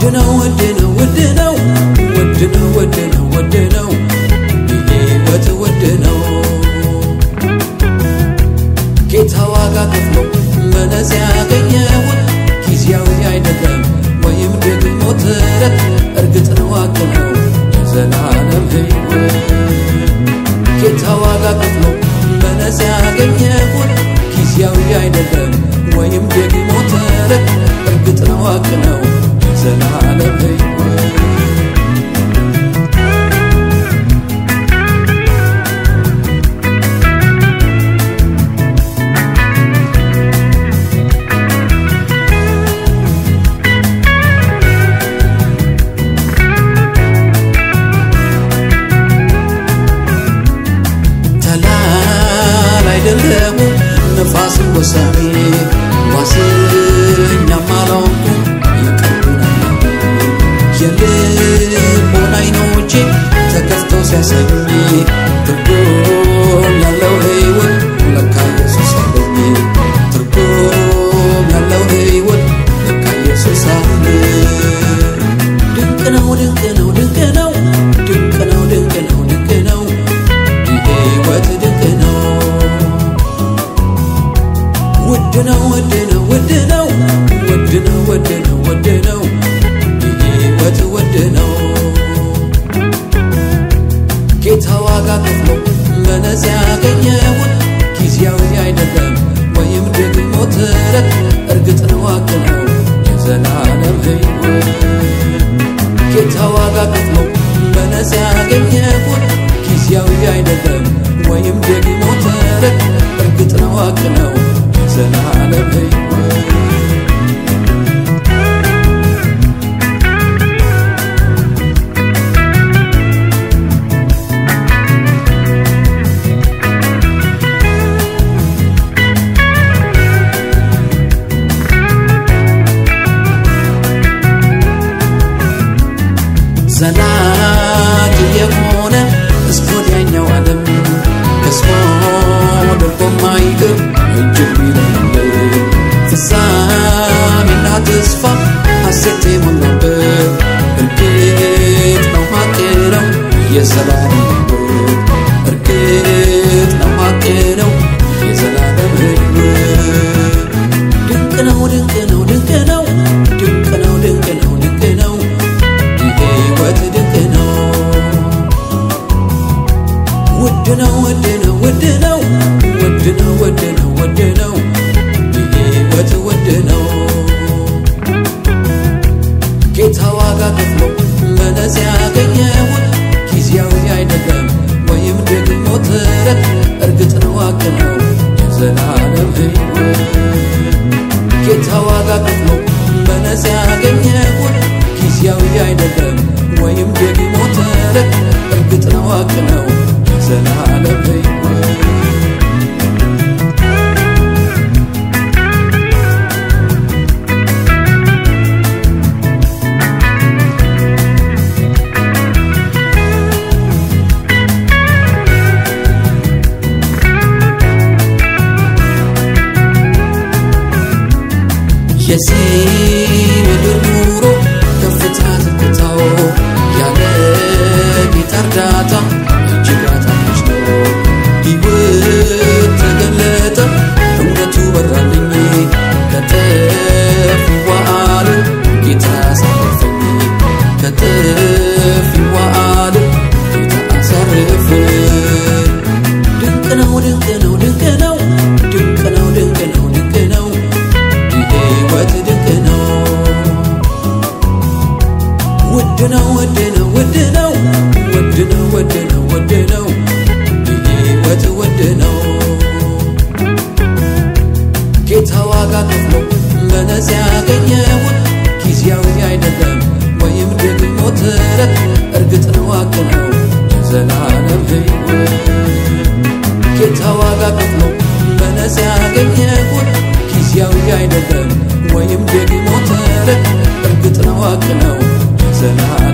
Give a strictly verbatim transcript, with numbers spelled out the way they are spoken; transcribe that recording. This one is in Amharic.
ነው ውድ ነው ውድ ነው ውድ ነው ውድ ነው ውድ ነው ሕይወት ውድ ነው ጌታ ዋጋ ከፍሎ በነፃ ያገኘው ጊዜያዊ አይደለም ወይም ደግሞ ተረት እርግጥ ነው ዋጋ ነው ዘላለም ሕይወት ጌታ ዋጋ ከፍሎ በነፃ ያገኘው ጊዜያዊ አይደለም ወይም ደግሞ ተረት እርግጥ ነው ዋጋ ነው ዘላለም ሕይወት نفاس وسامي واسنيا مالونكو يقربنا يلب وناينوجي تكفتو سياسيني ترقوم يالو هيود ولكا يسوس علمي ترقوم يالو هيود ولكا يسوس علمي دنكنو دنكنو دنكنو دنكنو دنكنو دنكنو هيود دنكنو ودنا ودنا ودنا ودنا ودنا ودنا ሕይወት ودنا ጌታ ዋጋ ከፍሎ በነፃ ያገኘው ጊዜያዊ አይደለም ወይም ደግሞ ተረት እርግጥ ነው ዋጋ ነው ዘላለም ሕይወት ጌታ ዋጋ ከፍሎ በነፃ ያገኘው ጊዜያዊ አይደለም ወይም ደግሞ ተረት እርግጥ ነው ዋጋ ነው ዘላለም ሕይወት ዘላቂ የሆነ እስከ ወዲያኛው ዓለም ተስፋ ደርቆ ማይገር እጅግ ይለምልም ፍጻሜና ተስፋ ሐሴት የሞላበት እርግጥ ነው ሐቅ ነው የዘላለም ሕይወት እርግጥ ነው ሐቅ ነው የዘላለም ሕይወት ድንቅ ነው ድንቅ ነው ድንቅ ነው ድንቅ ነው ድንቅ ነው ድንቅ ነው ሕይወት ድንቅ ነው ውድ ነው ውድ ነው ውድ ነው ውድ ነው ውድ ነው ውድ ነው ሕይወት ውድ ነው ጌታ ዋጋ ከፍሎ በነፃ ያገኘው ጊዜያዊ አይደለም ወይም ደግሞ ተረት እርግጥ ነው ዋጋ ነው ዘላለም ሕይወት ጌታ ዋጋ ከፍሎ በነፃ ያገኘው ጊዜያዊ አይደለም ወይም ደግሞ ተረት እርግጥ ነው ዋጋ ነው ዘላለም ሕይወት የዚህ ምድር ኑሮ ከፍታ ዝቅታው ያለ ጌታ እርዳታ እጅግ አጣች ነው ሕይወት ተገለጠ እውነቱ በራልኝ ከጠፊው ዓለም ጌታ አሳረፈኝ ከጠፊው ዓለም ጌታ አሳረፈኝ ድንቅ ነው ድንቅ ነው ድንቅ ነው ድንቅ ነው ድንቅ ነው ድንቅ ነው ሕይወት ድንቅ ነው ውድ ነው ውድ ነው ውድ ነው ውድ ነው ውድ ነው ውድ ነው ሕይወት ውድ ነው ጌታ ዋጋ ከፍሎ በነፃ ያገኘው ጊዜያዊ አይደለም ወይም ደግሞ ተረት እርግጥ ነው ዋጋ ነው ዘላለም ሕይወት ጌታ ዋጋ ከፍሎ በነፃ ያገኘው ጊዜያዊ አይደለም ወይም ደግሞ ተረት እርግጥ ነው ዋጋ ነው ዘላለም